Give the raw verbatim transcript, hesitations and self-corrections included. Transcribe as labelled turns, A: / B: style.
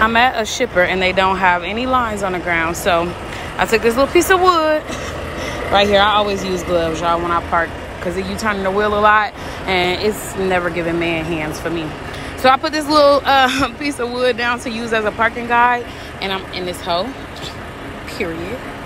A: I'm at a shipper and they don't have any lines on the ground, so I took this little piece of wood right here. I always use gloves, y'all, when I park, because you turning the wheel a lot and it's never giving man hands for me. So I put this little uh, piece of wood down to use as a parking guide, and I'm in this hole, period.